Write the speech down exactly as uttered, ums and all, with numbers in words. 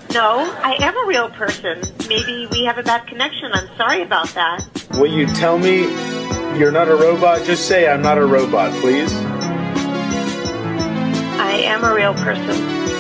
No, I am a real person. Maybe we have a bad connection. I'm sorry about that. Will you tell me you're not a robot? Just say I'm not a robot, please. I am a real person.